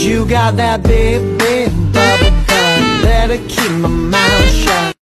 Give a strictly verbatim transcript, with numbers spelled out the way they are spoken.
You got that big, big bubble butt. Better keep my mouth shut.